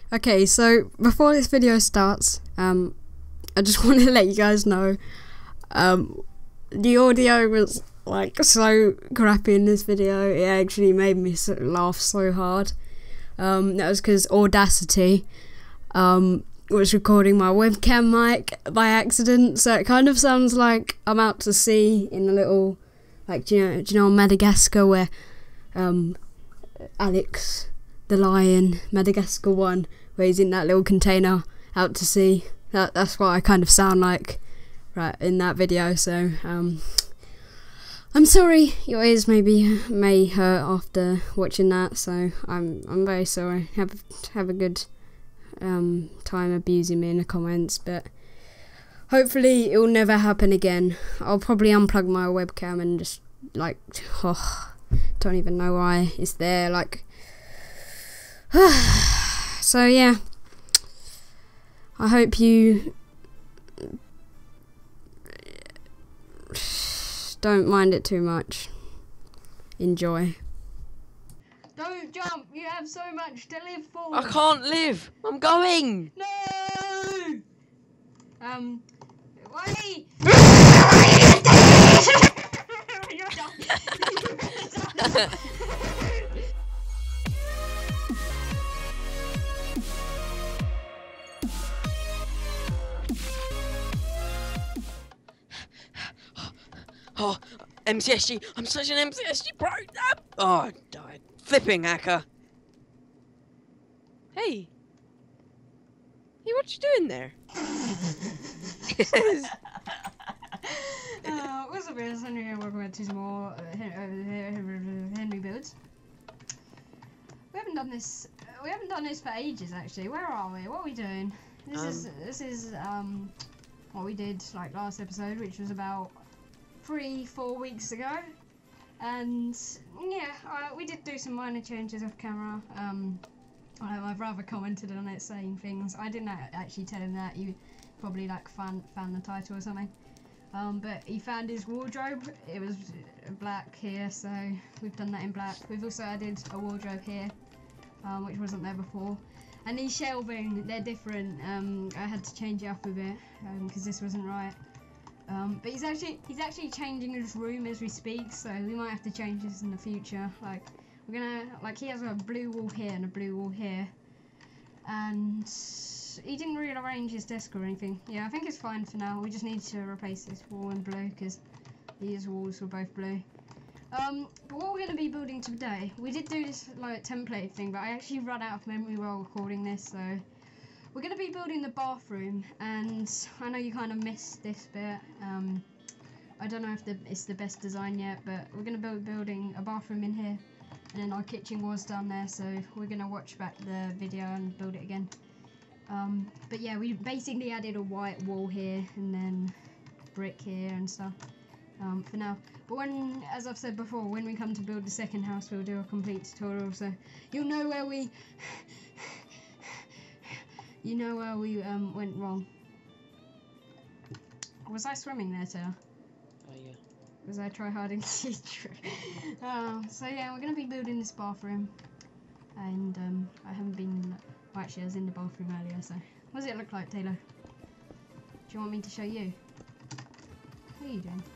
Okay, so before this video starts, I just want to let you guys know, the audio was like so crappy in this video. It actually made me laugh so hard. That was because Audacity was recording my webcam mic by accident, so it kind of sounds like I'm out to sea in a little, like, do you know Madagascar, where Alex the lion, Madagascar 1, where he's in that little container out to sea. That's what I kind of sound like right in that video. So I'm sorry your ears may hurt after watching that. So I'm very sorry. Have a good time abusing me in the comments, but hopefully it will never happen again. I'll probably unplug my webcam and just like, don't even know why it's there, like. So yeah, I hope you don't mind it too much. Enjoy. Don't jump, you have so much to live for. I can't live, I'm going. No! Wait! Oh, MCSG, I'm such an MCSG pro. Oh, I died. Flipping hacker. Hey. Hey, what you doing there? Yes. What's up, guys? Henry here. Welcome back to some more Henry builds. We haven't done this. We haven't done this for ages, actually. Where are we? What are we doing? This is what we did like last episode, which was about 3-4 weeks ago, and yeah, we did do some minor changes off camera. My brother commented on it saying things. I didn't actually tell him that. You probably like found the title or something. But he found his wardrobe. It was black here, so we've done that in black. We've also added a wardrobe here, which wasn't there before. And these shelving, they're different. I had to change it up a bit because this wasn't right. But he's actually changing his room as we speak, so we might have to change this in the future. Like, we're gonna, like, he has a blue wall here and a blue wall here, and he didn't rearrange his desk or anything. Yeah, I think it's fine for now. We just need to replace this wall in blue because these walls were both blue. But what we're going to be building today, we did do this like template thing, but I actually ran out of memory while recording this, so we're going to be building the bathroom, and I know you kind of missed this bit. I don't know if it's the best design yet, but we're going to be building a bathroom in here, and then our kitchen was down there, so we're going to watch back the video and build it again. But yeah, we basically added a white wall here, and then brick here and stuff, for now. But when, as I've said before, when we come to build the second house, we'll do a complete tutorial, so you'll know where we... You know where we went wrong. Was I swimming there, Taylor? Oh, yeah. Was I tryharding to see through? So yeah, we're going to be building this bathroom. And I haven't been... Well, actually, I was in the bathroom earlier, so... What does it look like, Taylor? Do you want me to show you? What are you doing?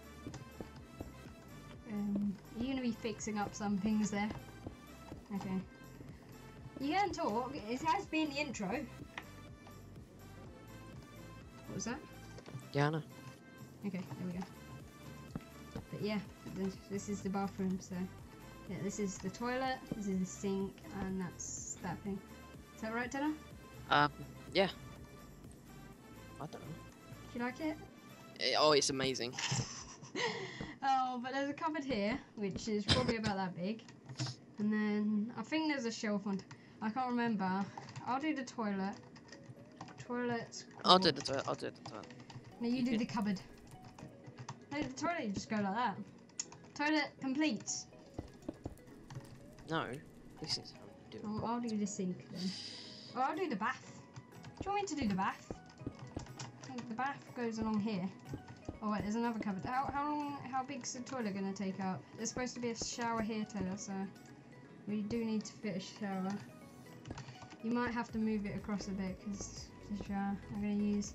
Are you going to be fixing up some things there? Okay. You can talk. It has been the intro. What was that? Yeah, I know. Okay, there we go. But yeah, this is the bathroom, so... Yeah, this is the toilet, this is the sink, and that's that thing. Is that right, Taylor? Yeah. I don't know. Do you like it? Oh, it's amazing. Oh, but there's a cupboard here, which is probably about that big. And then, I think there's a shelf on... I can't remember. I'll do the toilet. Toilet's cool. I'll do the toilet. No, you do the cupboard. No, the toilet, you just go like that. Toilet complete. No, this is how we do it. I'll do the sink then. Oh, I'll do the bath. Do you want me to do the bath? I think the bath goes along here. Oh wait, there's another cupboard. How big's the toilet gonna take up? There's supposed to be a shower here, Taylor, so we do need to fit a shower. You might have to move it across a bit because I'm going to use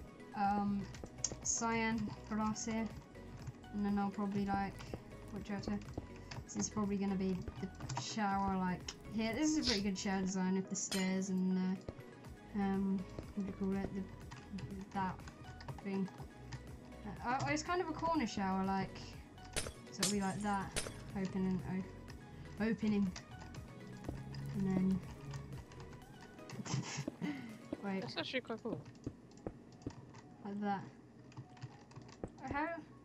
cyan glass here, and then I'll probably like watch out here. This is probably going to be the shower like here. This is a pretty good shower design with the stairs and what do you call it? That thing. It's kind of a corner shower, like, so it'll be like that, opening, and then wait. That's actually quite cool. Like that. How?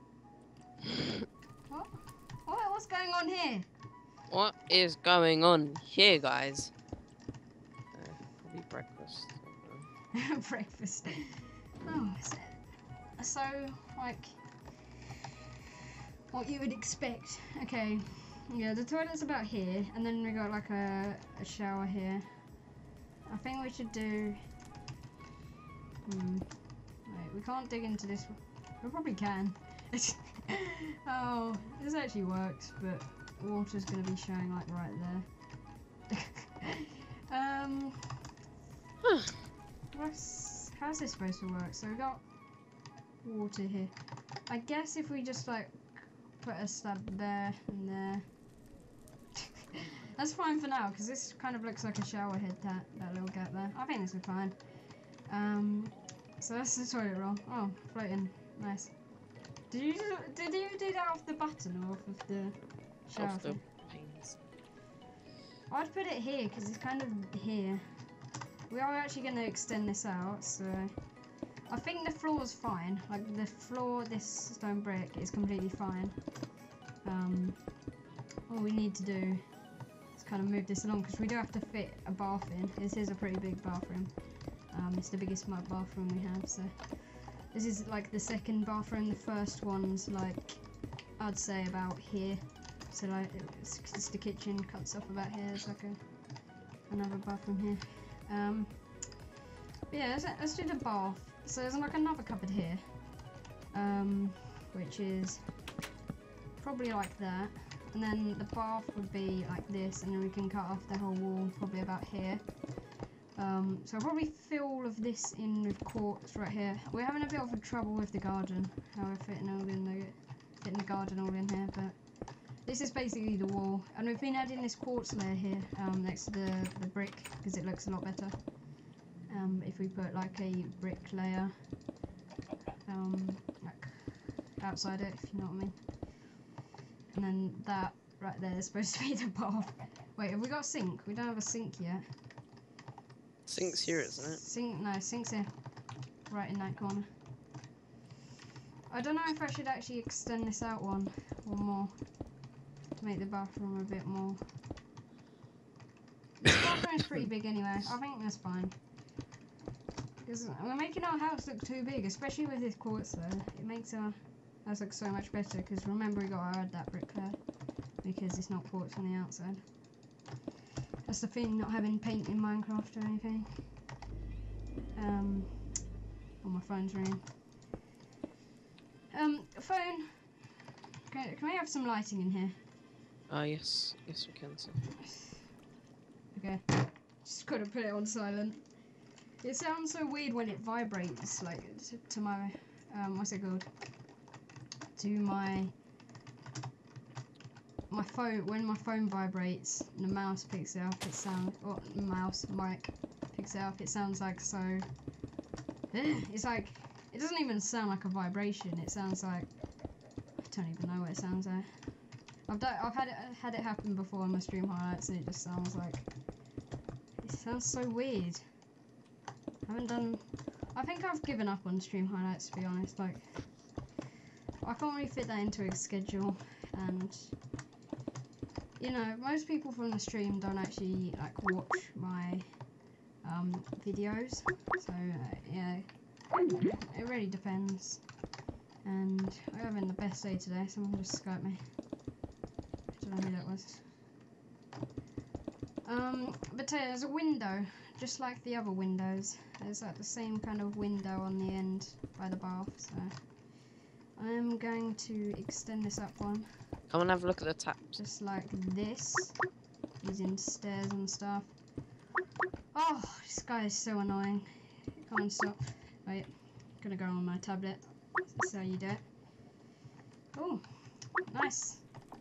What? What's going on here? What is going on here, guys? Probably breakfast. Breakfast. Oh, so like what you would expect. Okay, yeah, the toilet's about here, and then we got like a shower here. I think we should do. Wait, we can't dig into this. We probably can. Oh, this actually works, but water's gonna be showing like right there. How's this supposed to work? So we got water here. I guess if we just like put a slab there and there. That's fine for now, because this kind of looks like a shower head, that little gap there. I think this is fine. So that's the toilet roll. Oh, floating. Nice. Did you do that off the button or off of the shower Off the thing? panes. I'd put it here, because it's kind of here. We are actually going to extend this out, so I think the floor's fine. Like the floor, this stone brick is completely fine. All we need to do is kind of move this along, because we do have to fit a bath in. This is a pretty big bathroom. It's the biggest bathroom we have, so this is like the second bathroom. The first one's like, I'd say about here. So like it's the kitchen, cuts off about here. There's like another bathroom here. But yeah, let's do the bath. So there's like another cupboard here, which is probably like that, and then the bath would be like this, and then we can cut off the whole wall probably about here. So I'll probably fill all of this in with quartz right here. We're having a bit of trouble with the garden, how we're fitting the garden all in here, but this is basically the wall, and we've been adding this quartz layer here next to the brick, because it looks a lot better. If we put like a brick layer like outside it, if you know what I mean. And then that right there is supposed to be the bath. Wait, have we got a sink? We don't have a sink yet. Sink's here, isn't it? No, sink's here. Right in that corner. I don't know if I should actually extend this out one more to make the bathroom a bit more. This bathroom is pretty big anyway. I think that's fine. Because we're making our house look too big, especially with this quartz though. It makes our house look so much better, because remember we got to add that brick there, because it's not quartz on the outside. That's the thing, not having paint in Minecraft or anything. Oh, my phone's ringing. Phone. Can we have some lighting in here? Yes we can. Sir. Okay. Just gotta put it on silent. It sounds so weird when it vibrates, like to my what's it called? To my phone. When my phone vibrates, and the mouse picks it up. It sounds, or mic picks it up. It sounds like so. It's like, it doesn't even sound like a vibration. It sounds like, I don't even know what it sounds like. I've had it happen before on my stream highlights, and it just sounds like, it sounds so weird. I think I've given up on stream highlights, to be honest. Like, I can't really fit that into a schedule, and you know, most people from the stream don't actually like watch my videos, so yeah, it really depends. And we're having the best day today. Someone just Skyped me. I don't know who that was. But there's a window, just like the other windows. There's like the same kind of window on the end by the bath, so I'm going to extend this up one. Come and have a look at the taps. Just like this, using stairs and stuff. Oh, this guy is so annoying. Can't stop. Wait, gonna go on my tablet. This is how you do it. Oh, nice.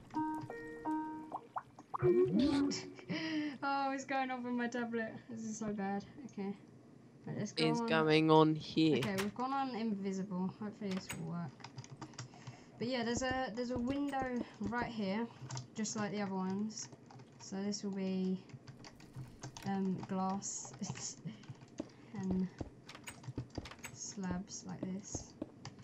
Oh, it's going off on my tablet. This is so bad. Okay. Right, let's go Is on. going on here? Okay, we've gone on invisible. Hopefully this will work. But yeah, there's a window right here, just like the other ones. So this will be glass and slabs like this.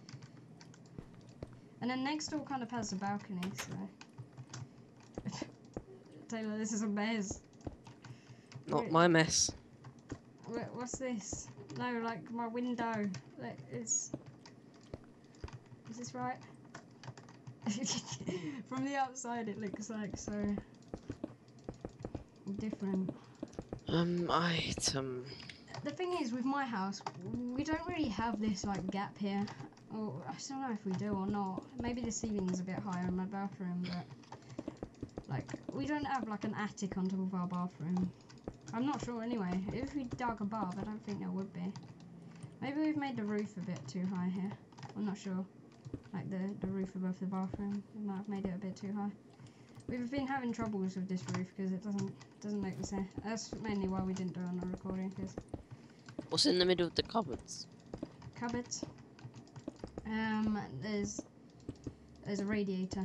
And then next door kind of has a balcony, so Taylor, this is a mess. Not Wait. my mess. What's this? No, like my window. Is this right? From the outside it looks like so different. Item. The thing is, with my house, we don't really have this like gap here. Or I don't know if we do or not. Maybe the ceiling's a bit higher in my bathroom, but like we don't have like an attic on top of our bathroom. I'm not sure anyway. If we dug above, I don't think there would be. Maybe we've made the roof a bit too high here. I'm not sure. Like the roof above the bathroom, we might have made it a bit too high. We've been having troubles with this roof because it doesn't make the same. That's mainly why we didn't do it on the recording. Cause What's in the middle of the cupboards? cupboards. There's a radiator.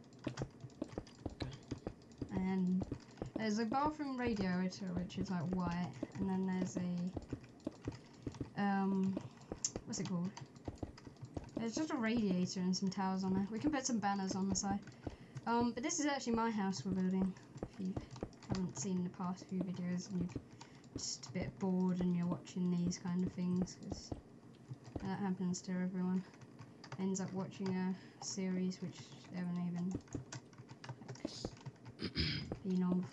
And there's a bathroom radiator which is like white, and then there's a what's it called? There's just a radiator and some towels on there. We can put some banners on the side. But this is actually my house we're building. If you haven't seen the past few videos and you're just a bit bored and you're watching these kind of things, because that happens to everyone. Ends up watching a series which they haven't even been on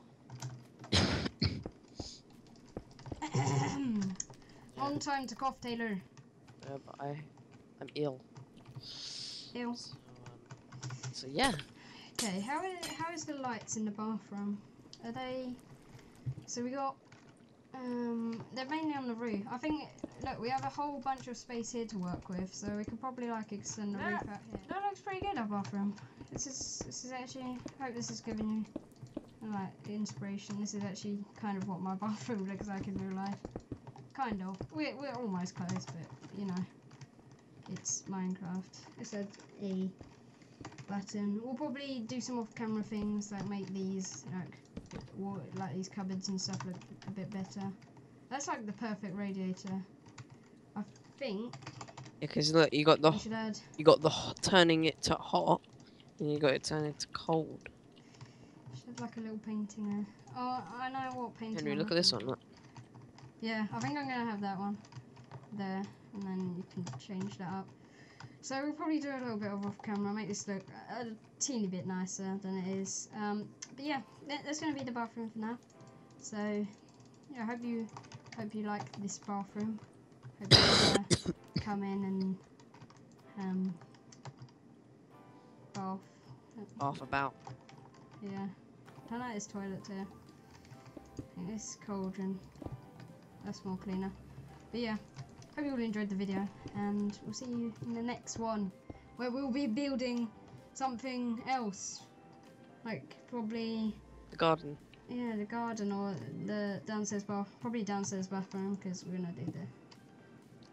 before. On time to cough, Taylor. But I'm ill. Ew. So yeah. Okay, how is the lights in the bathroom? Are they? So we got. They're mainly on the roof. I think. Look, we have a whole bunch of space here to work with, so we could probably like extend the roof out here. That looks pretty good, our bathroom. This is actually. I hope this is giving you like inspiration. This is actually kind of what my bathroom looks like in real life. Kind of. We're almost close, but you know, it's Minecraft. It's a button. We'll probably do some off-camera things like make these like these cupboards and stuff look a bit better. That's like the perfect radiator, I think. Because look, you got the turning it to hot, and you got it turning it to cold. Should have like a little painting there. Oh, I know what painting. Henry, look at this one. Look. Yeah, I think I'm gonna have that one there, and then you can change that up. So we'll probably do a little bit of off camera, make this look a teeny bit nicer than it is. But yeah, that's gonna be the bathroom for now. So yeah, I hope you like this bathroom. Hope you come in and Bath about. Yeah, I like this toilet too. I think this cauldron, that's more cleaner. But yeah, hope you all enjoyed the video, and we'll see you in the next one, where we'll be building something else, like probably The garden. Yeah, the garden or the downstairs probably downstairs bathroom, because we're gonna do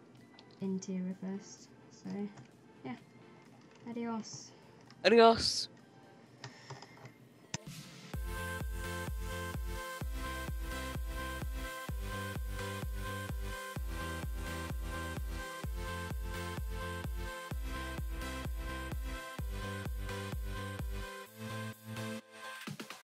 the interior first. So yeah, adios. Adios.